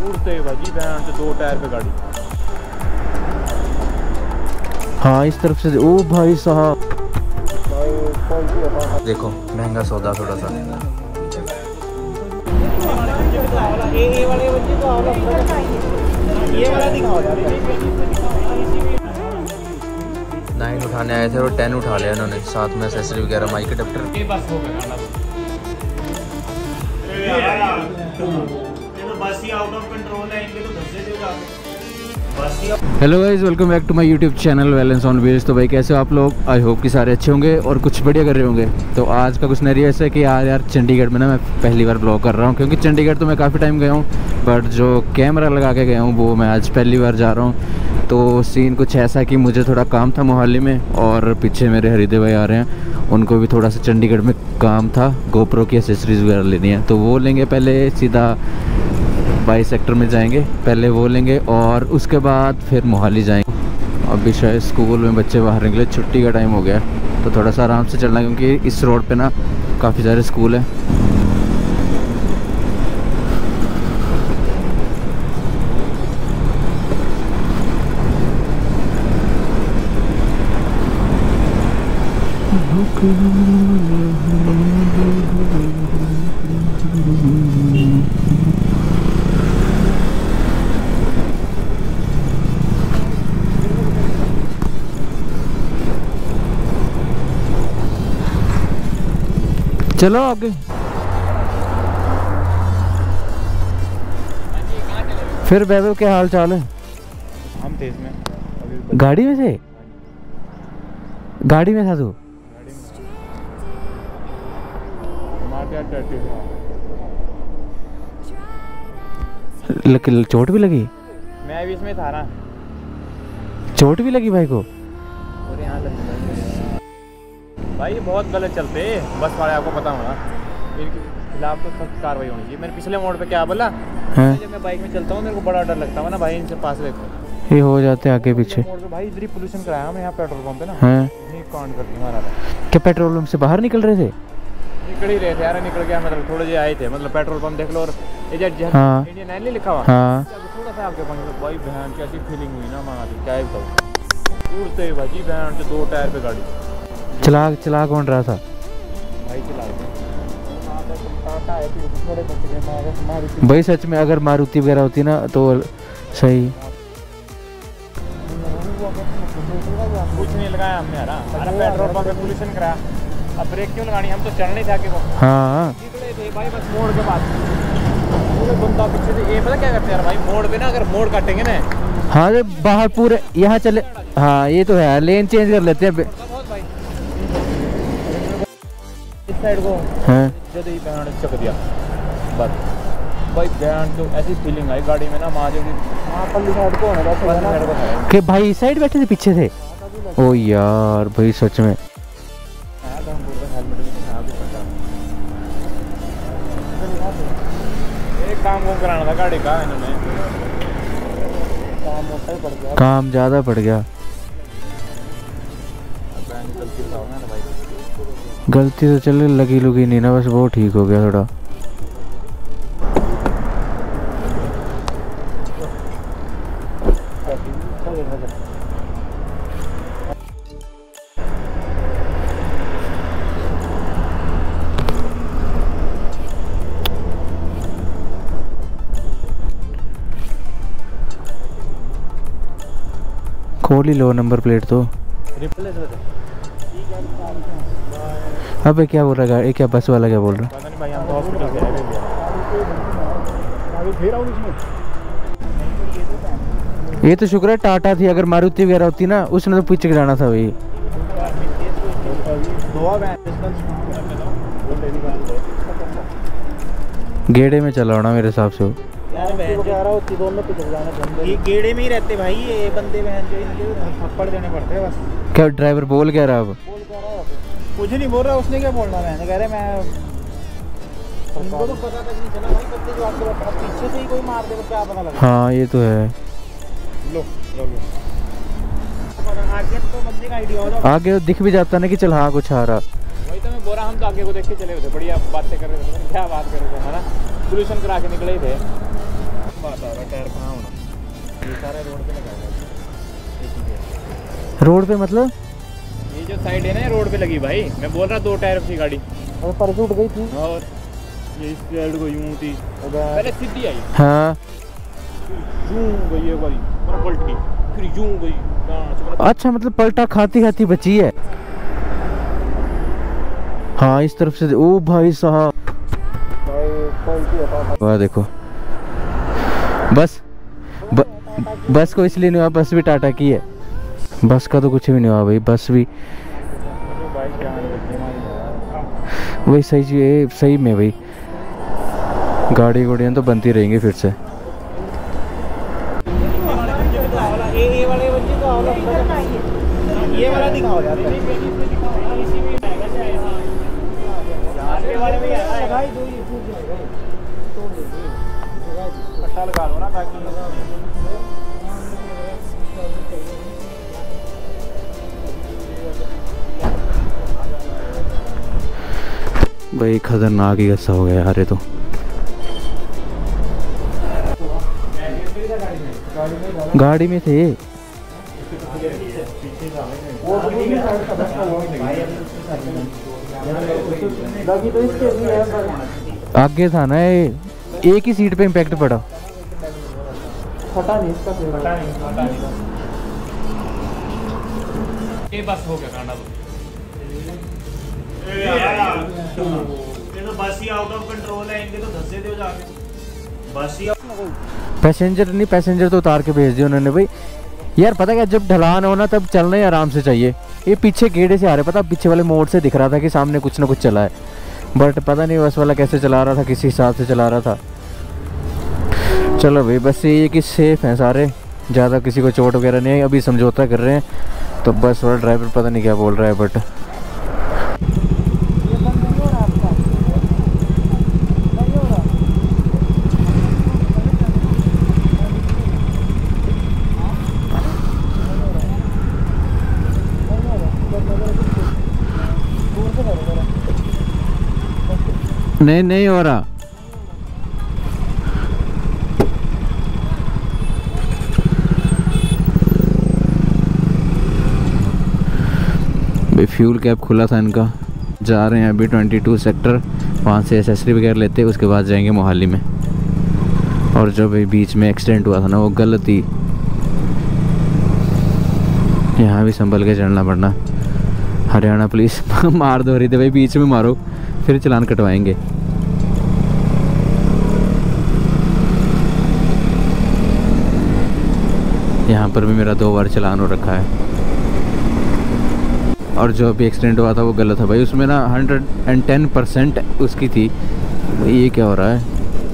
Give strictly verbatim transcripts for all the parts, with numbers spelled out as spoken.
उड़ते भाजी बैंड से दो टायर पे गाड़ी। हाँ इस तरफ से। ओ भाई साहब देखो महंगा सौदा थोड़ा सा। नाइन उठाने आए थे और टेन उठा लिया इन्होंने, साथ में एक्सेसरी वगैरह, mic adapter. Hello guys, welcome back to my YouTube channel balance on wheels. तो भाई कैसे हो आप लोग? आई होप कि सारे अच्छे होंगे और कुछ बढ़िया कर रहे होंगे। तो आज का कुछ नरिया ऐसा है कि यार यार चंडीगढ़ में ना मैं पहली बार ब्लॉग कर रहा हूँ, क्योंकि चंडीगढ़ तो मैं काफ़ी टाइम गया हूँ, बट जो कैमरा लगा के गया हूँ वो मैं आज पहली बार जा रहा हूँ। तो सीन कुछ ऐसा कि मुझे थोड़ा काम था मोहाली में, और पीछे मेरे हरिदेव भाई आ रहे हैं, उनको भी थोड़ा सा चंडीगढ़ में काम था, गोप्रो की एसेसरीज़ वगैरह लेनी है। तो वो लेंगे पहले, सीधा बाईस सेक्टर में जाएंगे, पहले वो लेंगे और उसके बाद फिर मोहाली जाएंगे। अभी शायद स्कूल में बच्चे बाहर निकले, छुट्टी का टाइम हो गया, तो थोड़ा सा आराम से चलना, क्योंकि इस रोड पे ना काफ़ी सारे स्कूल हैं। चलो आगे। फिर वैभव क्या हाल चाल है? हम थे इसमें गाड़ी में से? गाड़ी में था तू? चोट भी लगी? मैं भी इसमें था ना। चोट भी लगी भाई को? और यहाँ लग भाई बहुत गलत चलते बस वाले, आपको पता होगा इनके खिलाफ तो सख्त कार्रवाई होनी चाहिए। मैंने पिछले मोड़ पे क्या बोला, जब मैं बाइक में चलता हूँ मेरे को बड़ा डर लगता है ना भाई, इनसे पास देखो ये हो जाते हैं आगे पीछे। मोड़ पे भाई इधर ही पोल्यूशन कराया हमने, यहाँ पेट्रोल पंप पे ना है कांड कर दिया हमारा। क्या पेट्रोल पंप से बाहर निकल रहे थे? निकल ही रहे थे यार, निकल गया मतलब थोड़े जे आए थे, मतलब पेट्रोल पंप देख लो और हाँ। इंडियन ऑयल नहीं लिखा हुआ, हाँ। थोड़ा सा आपके पास भाई बहन कैसी फीलिंग हुई ना माँ, क्या बताऊँ, उड़ते भाजी बहन से दो टायर पे गाड़ी। चला चला कौन रहा था भाई? चला भाई सच में, अगर मारुति वगैरह होती ना तो सही। कुछ नहीं लगाया हमने यार, अरे पेट्रोल पंप पे पोल्यूशन कराया, अब ब्रेक क्यों लगानी, हम तो चढ़ने थे आगे को। हाँ निकले थे भाई बस मोड़ के बाद पूरे बंदा पीछे से, ये पता क्या करते हैं यार भाई, मोड़ पे ना अगर मोड़ काटेंगे ना, हाँ बाहर पूरे यहाँ चले। हाँ ये तो है, लेन चेंज कर लेते हैं इस साइड को। हाँ जब ही बैंड चक दिया बस भाई, बैंड तो ऐसी फीलिंग आई गाड़ी में ना माँ, जो पल्ली साइड को होने का कि भाई इस साइड बैठे थे, पीछे थे। ओ यार भाई सच में एक काम को कराना था गाड़ी का, इन्होंने काम मोटा ही पड़ गया, काम ज़्यादा पड़ गया। गलती तो चले लगी लुगी नहीं ना, बस वो ठीक हो गया थोड़ा। खोल ही लो नंबर प्लेट तो। अबे क्या बोल रहा है, क्या बस वाला क्या बोल रहा है? पता नहीं भाई, हम तो हॉस्पिटल से आए थे। ये तो शुक्र है टाटा थी, अगर मारुति वगैरह होती ना उसने तो पीछे जाना था भाई। गेड़े में चला होना मेरे हिसाब से। ये गेड़े में ही रहते भाई, ये बंदे बहन जो इनके थप्पड़ देने पड़ते हैं बस। क्या ड्राइवर बोल क्या रहा अब? कुछ नहीं बोल रहा, उसने क्या बोलना, मैंने कह रहे मैं उनको तो पता तक नहीं चला भाई, बंदे जो आपके पास पीछे से ही कोई मार दे तो क्या पता लगा। हाँ ये तो है। लो लो लो आगे तो बंदे का आइडिया होगा, आगे दिख भी जाता ना कि चल हाँ कुछ आ रहा। वही तो मैं बोल रहा, हम तो आगे को देख के चले हुए थे, बढ़िया बातें कर रहे थे, क्या बात कर रहे थे है ना, पोल्यूशन करा के निकले ही थे। बात आ रहा टायर कहाँ होना, ये सारा रोड पे लगा हुआ है। रोड पे मतलब ये जो साइड है ना रोड पे लगी भाई, मैं बोल रहा दो टायर की गाड़ी और पर उठ गई थी और ये इस साइड को यूं थी, पहले सीधी आई हाँ यूं गई एक बारी पूरा पलट गई, फिर यूं गई कहाँ। अच्छा मतलब पलटा खाती खाती बची है। हाँ इस तरफ से। ओ भाई साहब वाह देखो बस ब, बस को इसलिए नहीं हुआ, बस भी टाटा की है। बस का तो कुछ भी नहीं हुआ भाई, बस भी वही सही चीज सही में भाई, गाड़ी गुड़ियाँ तो बनती रहेंगी फिर से। ये वाला दिखाओ यार, पट्टा लगा लो ना ताकि भाई खतरनाक ही ऐसा हो गया यार ये तो। गाड़ी में थे आगे था ना ये, एक ही सीट पे इम्पैक्ट पड़ा। फटा नहीं इसका, फटा नहीं फटा नहीं ये बस हो गया कांडा। ये तो बस ही आउट ऑफ कंट्रोल है, इनके तो धस्से दो जाके बस ही। पैसेंजर नहीं, पैसेंजर तो उतार के भेज दिया उन्होंने भाई। यार पता क्या, जब ढलान हो ना तब चलना ही आराम से चाहिए। ये पीछे गेड़े से आ रहे, पता पीछे वाले मोड़ से दिख रहा था कि सामने कुछ ना कुछ चला है, बट पता नहीं बस वाला कैसे चला रहा था, किसी हिसाब से चला रहा था। चलो भाई बस ये कि सेफ हैं सारे, ज़्यादा किसी को चोट वगैरह नहीं है। अभी समझौता कर रहे हैं तो बस वाला ड्राइवर पता नहीं क्या बोल रहा है, बट नहीं नहीं हो रहा। भाई फ्यूल कैप खुला था इनका। जा रहे हैं अभी बाईस सेक्टर, वहाँ से एसेसरी वगैरह लेते, उसके बाद जाएंगे मोहाली में। और जो भाई बीच में एक्सीडेंट हुआ था ना वो गलती, यहाँ भी संभल के चलना पड़ना। हरियाणा पुलिस मार दो रही थी भाई, बीच में मारो फिर चालान कटवाएंगे। यहाँ पर भी मेरा दो बार चालान हो रखा है। और जो अभी एक्सीडेंट हुआ था वो गलत है भाई, उसमें ना हंड्रेड एंड टेन परसेंट उसकी थी। ये क्या हो रहा है,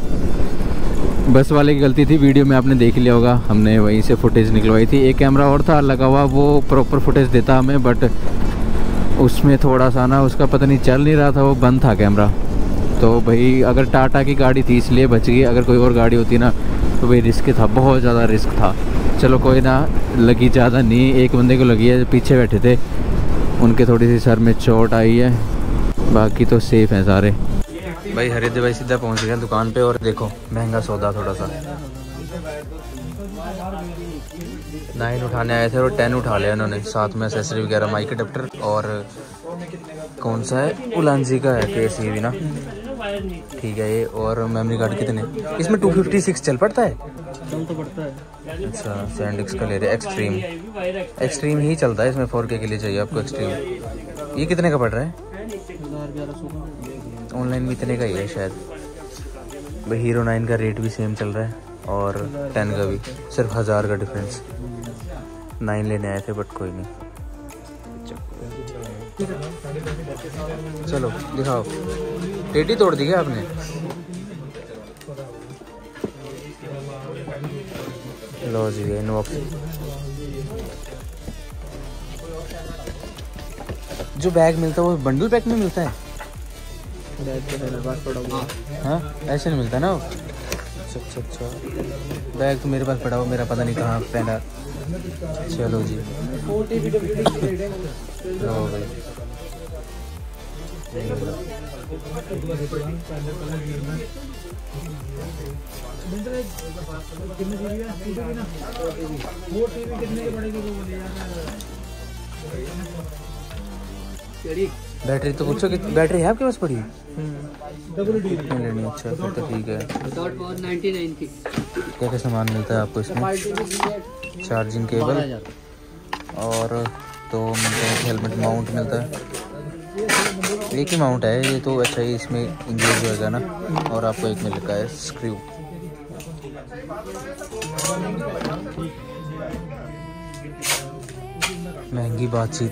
बस वाले की गलती थी। वीडियो में आपने देख लिया होगा, हमने वहीं से फुटेज निकलवाई थी। एक कैमरा और था लगा हुआ, वो प्रॉपर फुटेज देता हमें, बट उसमें थोड़ा सा ना उसका पता नहीं चल नहीं रहा था, वो बंद था कैमरा। तो भाई अगर टाटा की गाड़ी थी इसलिए बच गई, अगर कोई और गाड़ी होती ना तो भाई रिस्क था, बहुत ज़्यादा रिस्क था। चलो कोई ना, लगी ज़्यादा नहीं, एक बंदे को लगी है, पीछे बैठे थे, उनके थोड़ी सी सर में चोट आई है, बाकी तो सेफ हैं सारे। भाई हरिद्वार भाई सीधा पहुंच गया दुकान पे, और देखो महंगा सौदा थोड़ा सा। नाइन उठाने आए थे और टेन उठा लिया इन्होंने, साथ में एसेसरी वगैरह, माइक अडेप्टर और कौन सा है उलांजी का है केस ये भी ना, ठीक है ये। और मेमोरी कार्ड कितने इसमें? टू फिफ्टी सिक्स चल पड़ता है, चल तो पड़ता है। अच्छा सैंडिक्स का ले रहे, एक्सट्रीम एक्सट्रीम ही चलता है इसमें, फोर के के लिए चाहिए आपको एक्सट्रीम। ये कितने का पड़ रहा है? ऑनलाइन में इतने का ही है शायद भाई। हीरो नाइन का रेट भी सेम चल रहा है और टेन का भी, सिर्फ हज़ार का डिफरेंस। नाइन लेने आए थे बट कोई नहीं। चलो दिखाओ, टेडी तोड़ दी क्या आपने? लो जी इनबॉक्स। जो बैग मिलता है वो बंडल पैक में मिलता है? हाँ ऐसे नहीं मिलता ना वो। अच्छा अच्छा अच्छा, बैग तो मेरे पास पड़ा हुआ, मेरा पता नहीं कहाँ पहना। चलो जी लो भाई। बैटरी तो पूछो कि बैटरी है आपके पास पड़ी? नहीं लेनी, अच्छा फिर तो ठीक है। क्या क्या सामान मिलता है आपको इसमें? चार्जिंग केबल और तो मिलता है, हेलमेट माउंट मिलता है, एक ही माउंट है ये तो। अच्छा ही इसमें इंगेज होएगा ना। और आपको एक मिल रखा है स्क्रू। महंगी बातचीत।